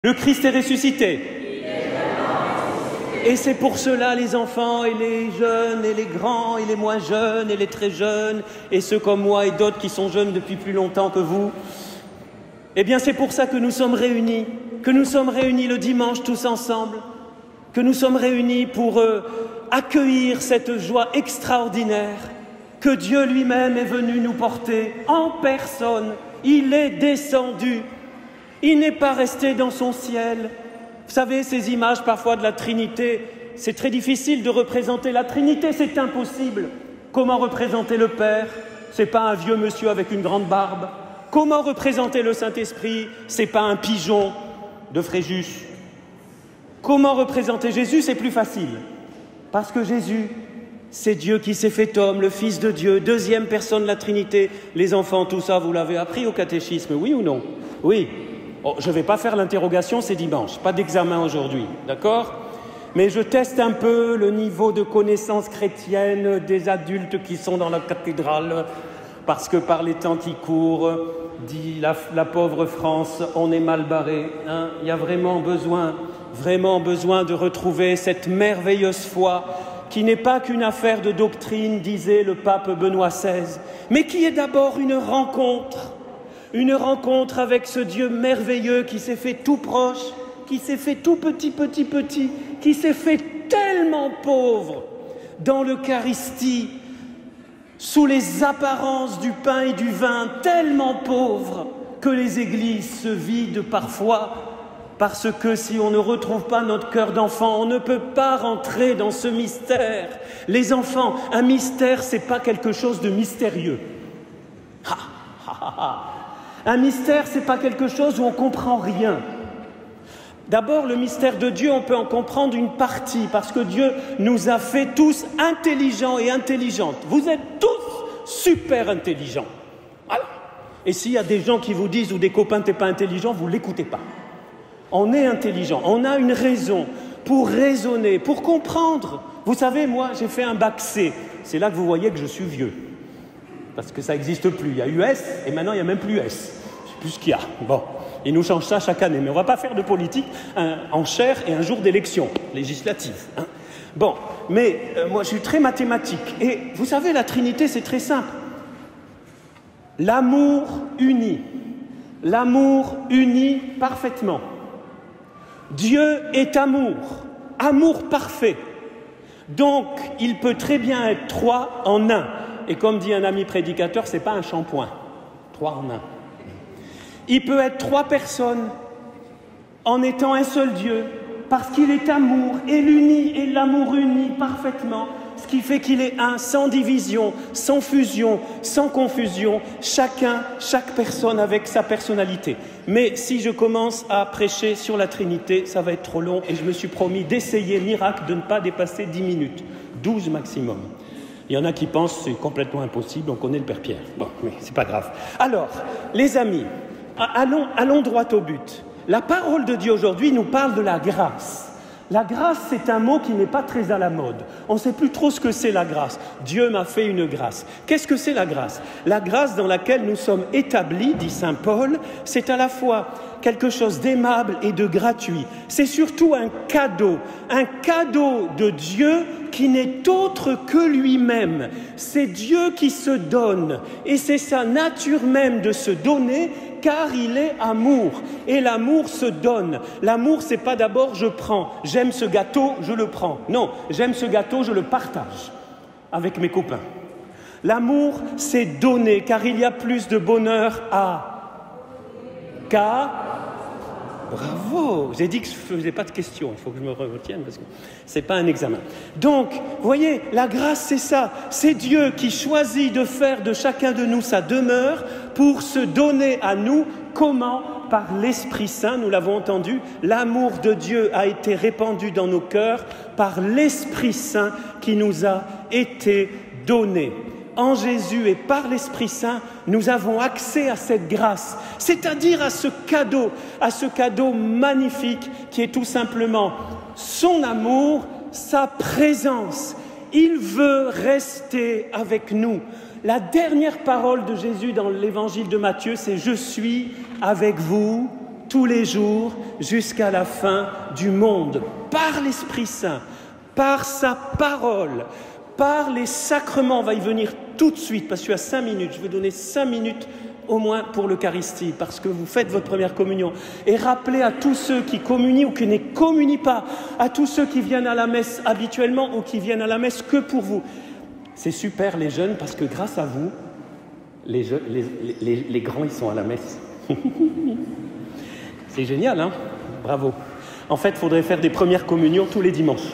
Le Christ est ressuscité. Et c'est pour cela, les enfants et les jeunes et les grands et les moins jeunes et les très jeunes et ceux comme moi et d'autres qui sont jeunes depuis plus longtemps que vous, eh bien c'est pour ça que nous sommes réunis le dimanche tous ensemble, que nous sommes réunis pour accueillir cette joie extraordinaire que Dieu lui-même est venu nous porter en personne. Il est descendu, il n'est pas resté dans son ciel. Vous savez, ces images parfois de la Trinité, c'est très difficile de représenter la Trinité, c'est impossible. Comment représenter le Père? C'est pas un vieux monsieur avec une grande barbe. Comment représenter le Saint-Esprit? C'est pas un pigeon de Fréjus. Comment représenter Jésus? C'est plus facile. Parce que Jésus, c'est Dieu qui s'est fait homme, le Fils de Dieu, deuxième personne de la Trinité. Les enfants, tout ça, vous l'avez appris au catéchisme, oui ou non? Oui. Oh, je ne vais pas faire l'interrogation, c'est dimanche, pas d'examen aujourd'hui, d'accord? Mais je teste un peu le niveau de connaissance chrétienne des adultes qui sont dans la cathédrale, parce que par les temps qui courent, dit la pauvre France, on est mal barré. Hein? Il y a vraiment besoin de retrouver cette merveilleuse foi qui n'est pas qu'une affaire de doctrine, disait le pape Benoît XVI, mais qui est d'abord une rencontre avec ce Dieu merveilleux qui s'est fait tout proche, qui s'est fait tout petit, qui s'est fait tellement pauvre dans l'Eucharistie, sous les apparences du pain et du vin, tellement pauvre que les églises se vident parfois, parce que si on ne retrouve pas notre cœur d'enfant, on ne peut pas rentrer dans ce mystère. Les enfants, un mystère, c'est pas quelque chose de mystérieux. Un mystère, c'est pas quelque chose où on comprend rien. D'abord, le mystère de Dieu, on peut en comprendre une partie, parce que Dieu nous a fait tous intelligents et intelligentes. Vous êtes tous super intelligents. Voilà. Et s'il y a des gens qui vous disent, ou des copains, t'es pas intelligent, vous l'écoutez pas. On est intelligent, on a une raison pour raisonner, pour comprendre. Vous savez, moi, j'ai fait un bac C. C'est là que vous voyez que je suis vieux. Parce que ça n'existe plus. Il y a US et maintenant il n'y a même plus US. Je ne sais plus ce qu'il y a. Bon, ils nous changent ça chaque année. Mais on ne va pas faire de politique en chair et un jour d'élection législative. Hein. Bon, mais moi je suis très mathématique. Et vous savez, la Trinité, c'est très simple. L'amour unit. L'amour unit parfaitement. Dieu est amour. Amour parfait. Donc, il peut très bien être trois en un. Et comme dit un ami prédicateur, ce n'est pas un shampoing. 3 en 1. Il peut être 3 personnes en étant un seul Dieu, parce qu'il est amour, et l'amour unit parfaitement, ce qui fait qu'il est un, sans division, sans fusion, sans confusion, chaque personne avec sa personnalité. Mais si je commence à prêcher sur la Trinité, ça va être trop long, et je me suis promis d'essayer, miracle, de ne pas dépasser 10 minutes, 12 maximum. Il y en a qui pensent que c'est complètement impossible, on connaît le Père Pierre. Bon, mais c'est pas grave. Alors, les amis, allons droit au but. La parole de Dieu aujourd'hui nous parle de la grâce. La grâce, c'est un mot qui n'est pas très à la mode. On ne sait plus trop ce que c'est la grâce. Dieu m'a fait une grâce. Qu'est-ce que c'est la grâce? La grâce dans laquelle nous sommes établis, dit saint Paul, c'est à la fois quelque chose d'aimable et de gratuit. C'est surtout un cadeau de Dieu qui n'est autre que lui-même. C'est Dieu qui se donne et c'est sa nature même de se donner, car il est amour. Et l'amour se donne. L'amour, c'est pas d'abord je prends. J'aime ce gâteau, je le prends. Non, j'aime ce gâteau, je le partage avec mes copains. L'amour, c'est donner, car il y a plus de bonheur qu'à... Bravo! J'ai dit que je ne faisais pas de questions. Il faut que je me retienne parce que ce n'est pas un examen. Donc, vous voyez, la grâce, c'est ça. C'est Dieu qui choisit de faire de chacun de nous sa demeure pour se donner à nous. Comment? Par l'Esprit Saint, nous l'avons entendu. L'amour de Dieu a été répandu dans nos cœurs par l'Esprit Saint qui nous a été donné. En Jésus et par l'Esprit Saint, nous avons accès à cette grâce, c'est-à-dire à ce cadeau magnifique qui est tout simplement son amour, sa présence. Il veut rester avec nous. La dernière parole de Jésus dans l'évangile de Matthieu, c'est « Je suis avec vous tous les jours, jusqu'à la fin du monde, par l'Esprit Saint, par sa parole, par les sacrements. On va y venir tout de suite, parce que tu as 5 minutes. Je vais donner 5 minutes au moins pour l'Eucharistie, parce que vous faites votre première communion. Et rappelez à tous ceux qui communient ou qui ne communient pas, à tous ceux qui viennent à la messe habituellement ou qui viennent à la messe que pour vous. C'est super les jeunes, parce que grâce à vous, les grands, ils sont à la messe. C'est génial, hein? Bravo. En fait, il faudrait faire des premières communions tous les dimanches.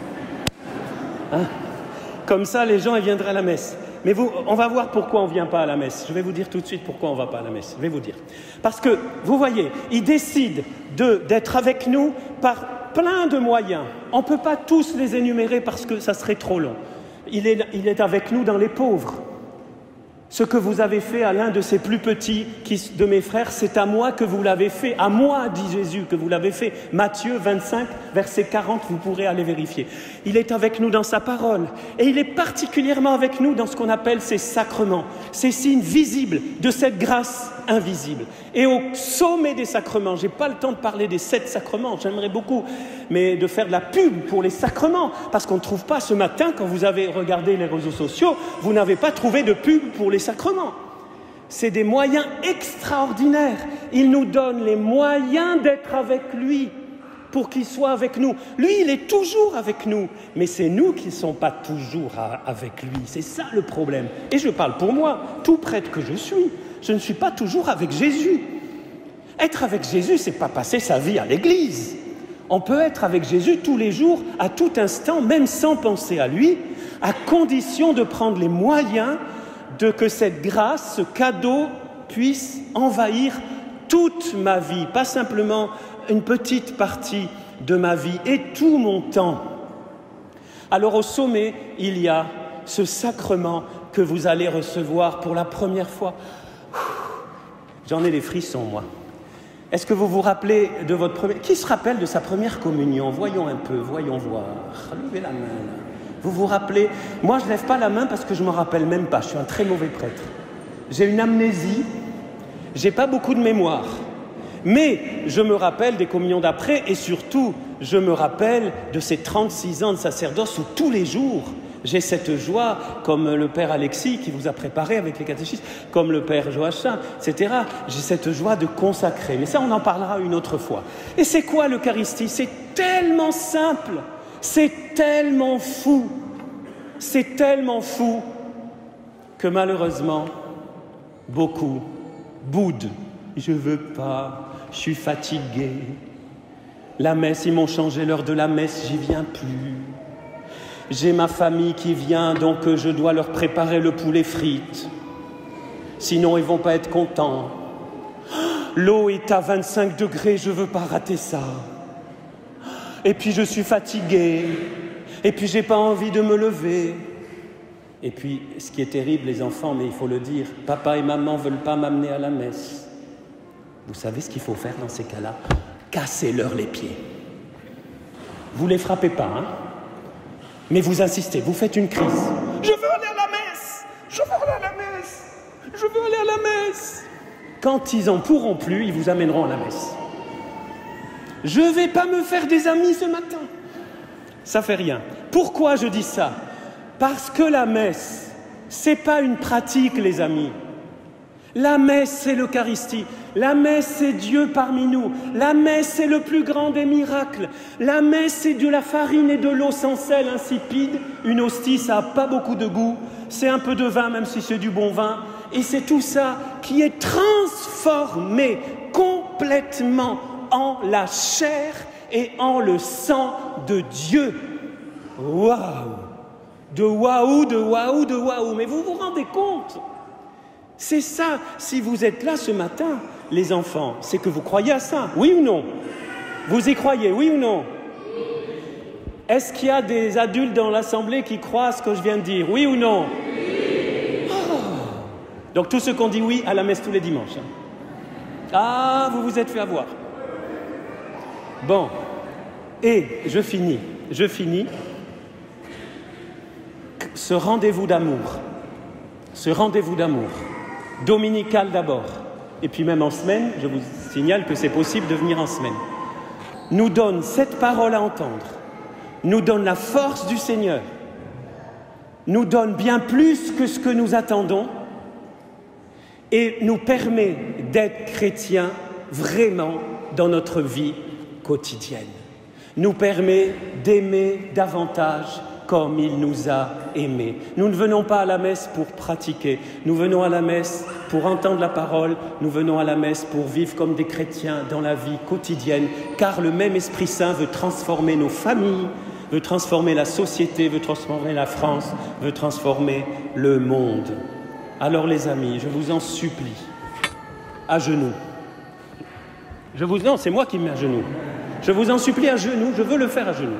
Hein? Comme ça, les gens ils viendraient à la messe. Mais on va voir pourquoi on ne vient pas à la messe. Je vais vous dire tout de suite pourquoi on ne va pas à la messe. Je vais vous dire. Parce que, vous voyez, il décide d'être avec nous par plein de moyens. On ne peut pas tous les énumérer parce que ça serait trop long. Il est avec nous dans les pauvres. Ce que vous avez fait à l'un de ces plus petits de mes frères, c'est à moi que vous l'avez fait. À moi, dit Jésus, que vous l'avez fait. Matthieu 25, verset 40, vous pourrez aller vérifier. Il est avec nous dans sa parole. Et il est particulièrement avec nous dans ce qu'on appelle ces sacrements. Ces signes visibles de cette grâce invisible. Et au sommet des sacrements, je n'ai pas le temps de parler des 7 sacrements, j'aimerais beaucoup, mais de faire de la pub pour les sacrements, parce qu'on ne trouve pas ce matin, quand vous avez regardé les réseaux sociaux, vous n'avez pas trouvé de pub pour les sacrements. C'est des moyens extraordinaires. Il nous donne les moyens d'être avec lui, pour qu'il soit avec nous. Lui, il est toujours avec nous, mais c'est nous qui ne sommes pas toujours avec lui. C'est ça le problème. Et je parle pour moi, tout prêtre que je suis. Je ne suis pas toujours avec Jésus. Être avec Jésus, ce n'est pas passer sa vie à l'église. On peut être avec Jésus tous les jours, à tout instant, même sans penser à lui, à condition de prendre les moyens de que cette grâce, ce cadeau, puisse envahir toute ma vie, pas simplement une petite partie de ma vie et tout mon temps. Alors au sommet, il y a ce sacrement que vous allez recevoir pour la première fois. J'en ai les frissons, moi. Est-ce que vous vous rappelez de votre première... Qui se rappelle de sa première communion? Voyons un peu, voyons voir. Levez la main, là. Vous vous rappelez? Moi, je ne lève pas la main parce que je ne me rappelle même pas. Je suis un très mauvais prêtre. J'ai une amnésie. Je n'ai pas beaucoup de mémoire. Mais je me rappelle des communions d'après et surtout, je me rappelle de ces 36 ans de sacerdoce où tous les jours, j'ai cette joie, comme le père Alexis qui vous a préparé avec les catéchistes, comme le père Joachim, etc. J'ai cette joie de consacrer. Mais ça, on en parlera une autre fois. Et c'est quoi l'Eucharistie? C'est tellement simple, c'est tellement fou que malheureusement, beaucoup boudent. Je veux pas, je suis fatigué. La messe, ils m'ont changé l'heure de la messe, j'y viens plus. J'ai ma famille qui vient, donc je dois leur préparer le poulet frites. Sinon, ils ne vont pas être contents. L'eau est à 25 degrés, je ne veux pas rater ça. Et puis, je suis fatigué. Et puis, je n'ai pas envie de me lever. Et puis, ce qui est terrible, les enfants, mais il faut le dire, papa et maman ne veulent pas m'amener à la messe. Vous savez ce qu'il faut faire dans ces cas-là? Cassez-leur les pieds. Vous ne les frappez pas, hein? Mais vous insistez, vous faites une crise. Je veux aller à la messe! Je veux aller à la messe! Je veux aller à la messe! Quand ils en pourront plus, ils vous amèneront à la messe. Je ne vais pas me faire des amis ce matin. Ça fait rien. Pourquoi je dis ça? Parce que la messe, c'est pas une pratique, les amis. La messe, c'est l'Eucharistie. La messe, c'est Dieu parmi nous. La messe, c'est le plus grand des miracles. La messe, c'est de la farine et de l'eau sans sel insipide. Une hostie, ça n'a pas beaucoup de goût. C'est un peu de vin, même si c'est du bon vin. Et c'est tout ça qui est transformé complètement en la chair et en le sang de Dieu. Waouh! De waouh, de waouh, de waouh. Mais vous vous rendez compte? C'est ça, si vous êtes là ce matin, les enfants, c'est que vous croyez à ça, oui ou non? Vous y croyez, oui ou non? Est-ce qu'il y a des adultes dans l'assemblée qui croient à ce que je viens de dire, oui ou non? Oh. Donc tous ceux qui ont dit oui à la messe tous les dimanches. Ah, vous vous êtes fait avoir. Bon, et je finis. Ce rendez-vous d'amour, dominical d'abord, et puis même en semaine, je vous signale que c'est possible de venir en semaine, nous donne cette parole à entendre, nous donne la force du Seigneur, nous donne bien plus que ce que nous attendons et nous permet d'être chrétiens vraiment dans notre vie quotidienne, nous permet d'aimer davantage comme il nous a aimés. Nous ne venons pas à la messe pour pratiquer, nous venons à la messe pour entendre la parole, nous venons à la messe pour vivre comme des chrétiens dans la vie quotidienne, car le même Esprit Saint veut transformer nos familles, veut transformer la société, veut transformer la France, veut transformer le monde. Alors les amis, je vous en supplie, à genoux. Non, c'est moi qui me mets à genoux. Je vous en supplie à genoux, je veux le faire à genoux.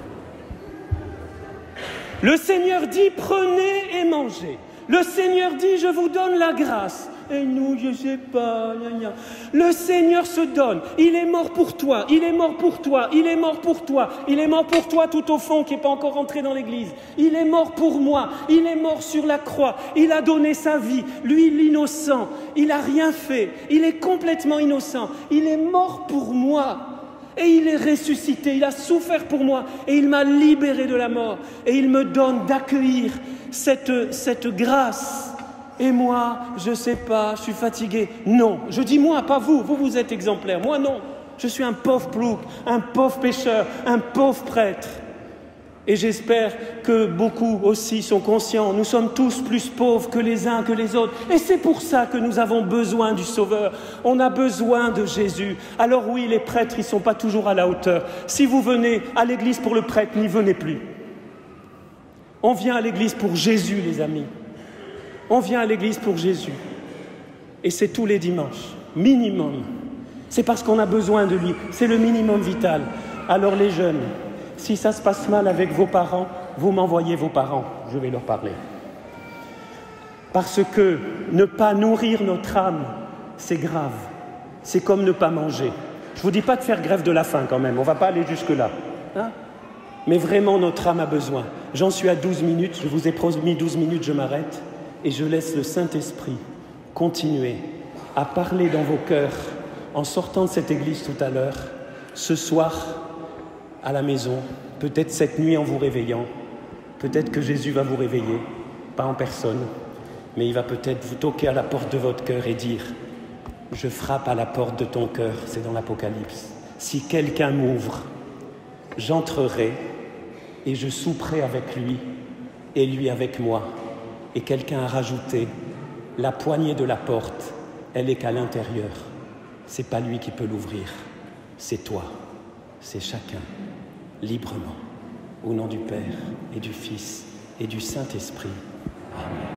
Le Seigneur dit, prenez et mangez. Le Seigneur dit, je vous donne la grâce. Et nous, je ne sais pas, gna gna. Le Seigneur se donne. Il est mort pour toi, il est mort pour toi, il est mort pour toi. Il est mort pour toi tout au fond qui n'est pas encore rentré dans l'église. Il est mort pour moi, il est mort sur la croix. Il a donné sa vie, lui l'innocent. Il n'a rien fait, il est complètement innocent. Il est mort pour moi. Et il est ressuscité, il a souffert pour moi et il m'a libéré de la mort. Et il me donne d'accueillir cette grâce. Et moi, je ne sais pas, je suis fatigué. Non, je dis moi, pas vous, vous êtes exemplaire. Moi non, je suis un pauvre plouc, un pauvre pécheur, un pauvre prêtre. Et j'espère que beaucoup aussi sont conscients. Nous sommes tous plus pauvres que les uns que les autres. Et c'est pour ça que nous avons besoin du Sauveur. On a besoin de Jésus. Alors oui, les prêtres, ils ne sont pas toujours à la hauteur. Si vous venez à l'église pour le prêtre, n'y venez plus. On vient à l'église pour Jésus, les amis. On vient à l'église pour Jésus. Et c'est tous les dimanches, minimum. C'est parce qu'on a besoin de lui. C'est le minimum vital. Alors les jeunes, si ça se passe mal avec vos parents, vous m'envoyez vos parents, je vais leur parler. Parce que ne pas nourrir notre âme, c'est grave. C'est comme ne pas manger. Je ne vous dis pas de faire grève de la faim quand même, on ne va pas aller jusque-là. Hein? Mais vraiment, notre âme a besoin. J'en suis à 12 minutes, je vous ai promis 12 minutes, je m'arrête. Et je laisse le Saint-Esprit continuer à parler dans vos cœurs en sortant de cette église tout à l'heure, ce soir, à la maison, peut-être cette nuit en vous réveillant, peut-être que Jésus va vous réveiller, pas en personne, mais il va peut-être vous toquer à la porte de votre cœur et dire « Je frappe à la porte de ton cœur », c'est dans l'Apocalypse. Si quelqu'un m'ouvre, j'entrerai et je souperai avec lui et lui avec moi. Et quelqu'un a rajouté « La poignée de la porte, elle est qu'à l'intérieur. C'est pas lui qui peut l'ouvrir, c'est toi, c'est chacun. » Librement, au nom du Père et du Fils et du Saint-Esprit. Amen.